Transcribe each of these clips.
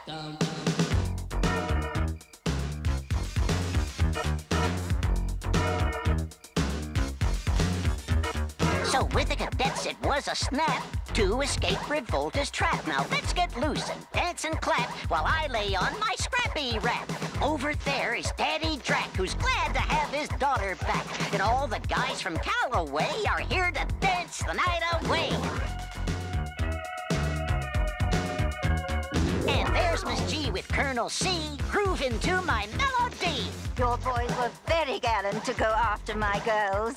So with the cadets it was a snap to escape Revolta's trap. Now let's get loose and dance and clap while I lay on my scrappy rap. Over there is Daddy Drac, who's glad to have his daughter back. And all the guys from Callaway are here to dance the night away. And there's Miss G with Colonel C, grooving to my melody. Your boys were very gallant to go after my girls.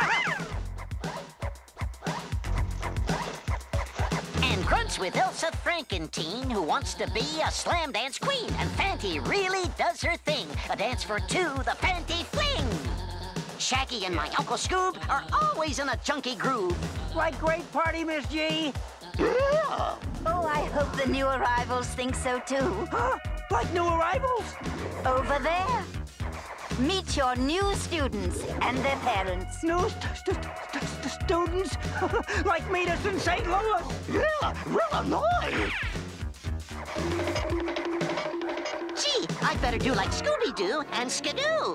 And Grunts with Elsa Frankentine, who wants to be a slam dance queen. And Fanty really does her thing, a dance for two, the Fanty Fling. Shaggy and my Uncle Scoob are always in a junky groove. Like great party, Miss G? Oh, I hope the new arrivals think so too. Like new arrivals? Over there. Meet your new students and their parents. New students? Like meet us in St. Louis? Yeah, really nice. Gee, I'd better do like Scooby-Doo and Skidoo.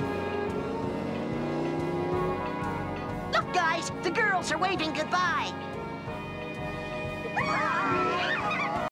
Look, guys, the girls are waving goodbye.